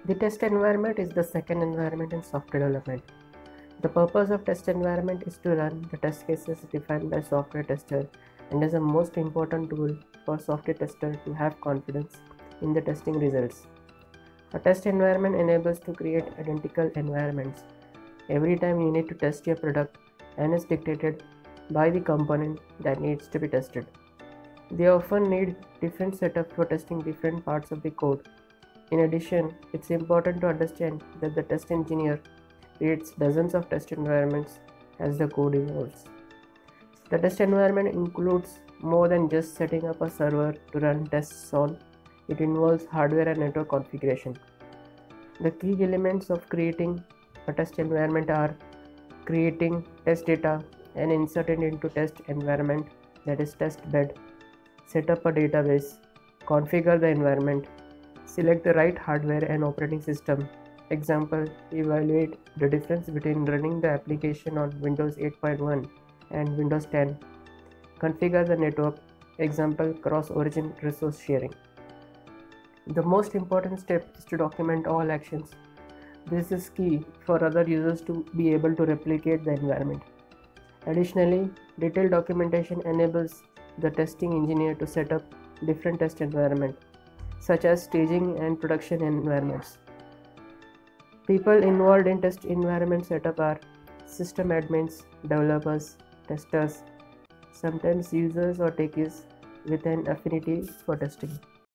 The test environment is the second environment in software development. The purpose of test environment is to run the test cases defined by software tester and is the most important tool for software tester to have confidence in the testing results. A test environment enables to create identical environments every time you need to test your product and is dictated by the component that needs to be tested. They often need different setup for testing different parts of the code. In addition, it's important to understand that the test engineer creates dozens of test environments as the code evolves. The test environment includes more than just setting up a server to run tests on. It involves hardware and network configuration. The key elements of creating a test environment are creating test data and insert it into test environment, that is test bed, set up a database, configure the environment, select the right hardware and operating system. Example, evaluate the difference between running the application on Windows 8.1 and Windows 10. Configure the network. Example, cross-origin resource sharing. The most important step is to document all actions. This is key for other users to be able to replicate the environment. Additionally, detailed documentation enables the testing engineer to set up different test environments, such as staging and production environments. People involved in test environment setup are system admins, developers, testers, sometimes users or techies with an affinity for testing.